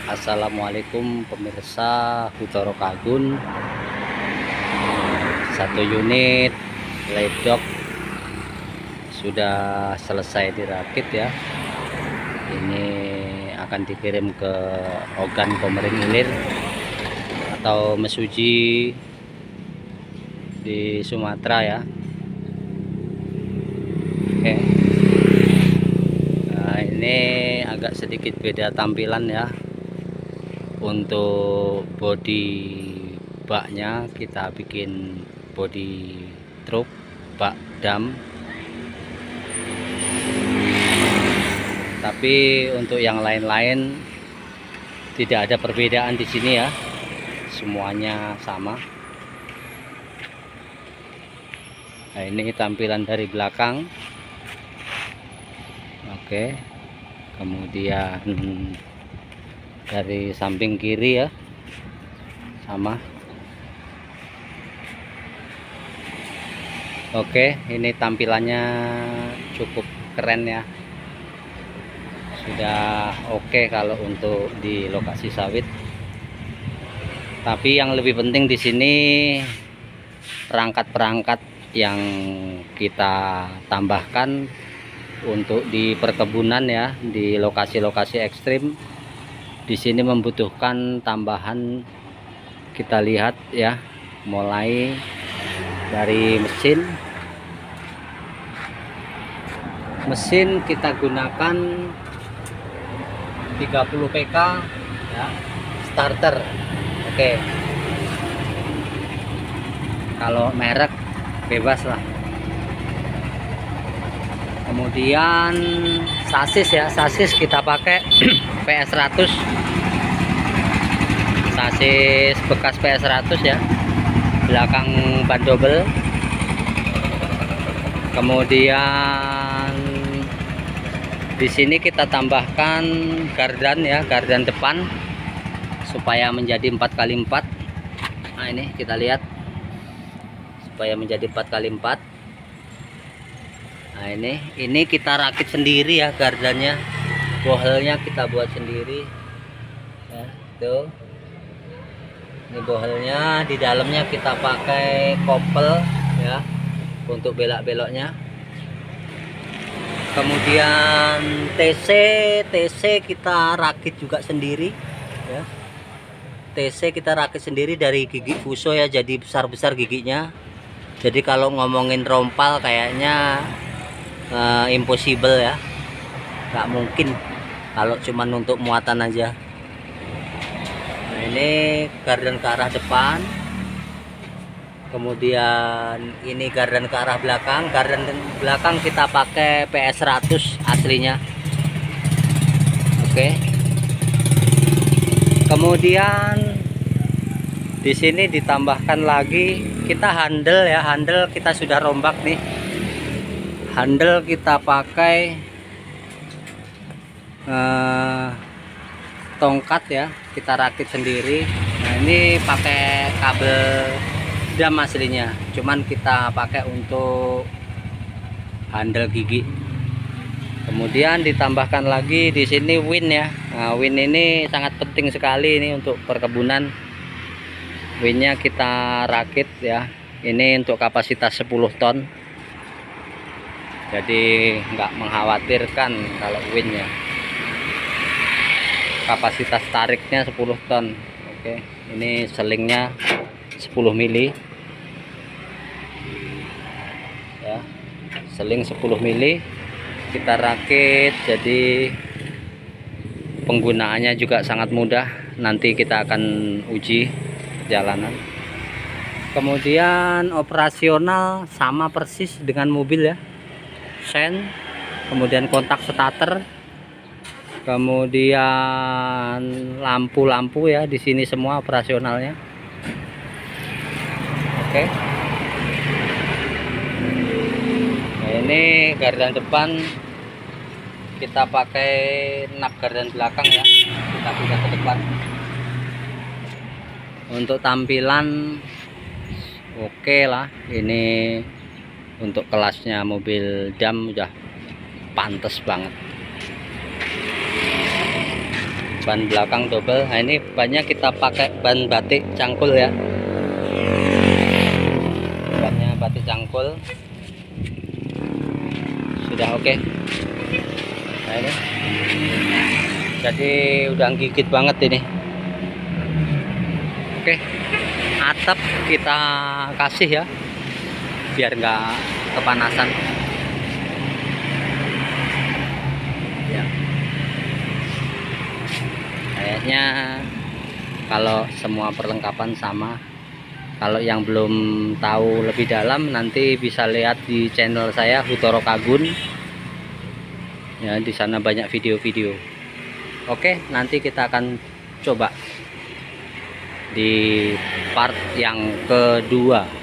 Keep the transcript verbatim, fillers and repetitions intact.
Assalamualaikum pemirsa Hutoro Kagun. Satu unit ledok sudah selesai dirakit ya. Ini akan dikirim ke Ogan Komering Ilir atau Mesuji di Sumatera ya. Oke. Nah, ini agak sedikit beda tampilan ya. Untuk bodi baknya kita bikin bodi truk bak dam, tapi untuk yang lain-lain tidak ada perbedaan di sini ya, semuanya sama. Nah, ini tampilan dari belakang. Oke, kemudian dari samping kiri ya sama. Oke, ini tampilannya cukup keren ya, sudah oke kalau untuk di lokasi sawit. Tapi yang lebih penting di sini perangkat-perangkat yang kita tambahkan untuk di perkebunan ya, di lokasi-lokasi ekstrim. Di sini membutuhkan tambahan. Kita lihat ya, mulai dari mesin mesin kita gunakan tiga puluh P K ya, starter. Oke, kalau merek bebas lah. Kemudian sasis ya, sasis kita pakai P S seratus, sasis bekas P S seratus ya, belakang ban double. Kemudian di sini kita tambahkan gardan ya, gardan depan supaya menjadi empat kali empat. Nah, ini kita lihat supaya menjadi empat kali empat. Nah, ini ini kita rakit sendiri ya gardannya, bohelnya kita buat sendiri ya, tuh. Ini bohelnya, di dalamnya kita pakai kopel ya untuk belak-beloknya. Kemudian T C T C kita rakit juga sendiri ya. T C kita rakit sendiri dari gigi fuso ya, jadi besar-besar giginya. Jadi kalau ngomongin rompal kayaknya uh, impossible ya, nggak mungkin kalau cuman untuk muatan aja. Nah, ini gardan ke arah depan, kemudian ini gardan ke arah belakang. Gardan belakang kita pakai P S seratus aslinya. Oke, kemudian di sini ditambahkan lagi kita handle ya, handle kita sudah rombak nih. Handle kita pakai eh, tongkat ya, kita rakit sendiri. Nah, ini pakai kabel dam aslinya, cuman kita pakai untuk handle gigi. Kemudian ditambahkan lagi di sini win ya. Nah, win ini sangat penting sekali ini untuk perkebunan. Winnya kita rakit ya, ini untuk kapasitas sepuluh ton, jadi nggak mengkhawatirkan kalau winnya. Kapasitas tariknya sepuluh ton. Oke, ini selingnya sepuluh mili ya, seling sepuluh mili kita rakit. Jadi penggunaannya juga sangat mudah, nanti kita akan uji jalanan. Kemudian operasional sama persis dengan mobil ya, sen, kemudian kontak starter, kemudian lampu-lampu ya, di sini semua operasionalnya. Oke. Nah, ini gardan depan kita pakai nak gardan belakang ya, kita pindah ke depan. Untuk tampilan oke lah, ini untuk kelasnya mobil dam udah pantas banget. ban belakang double. Nah ini bannya kita pakai ban batik cangkul ya, bannya batik cangkul sudah oke okay. Nah ini jadi udah gigit banget ini. Oke, atap kita kasih ya biar nggak kepanasan ya. Kayaknya kalau semua perlengkapan sama. Kalau yang belum tahu lebih dalam nanti bisa lihat di channel saya Hutoro Kagun ya, di sana banyak video-video. Oke, nanti kita akan coba di part yang kedua.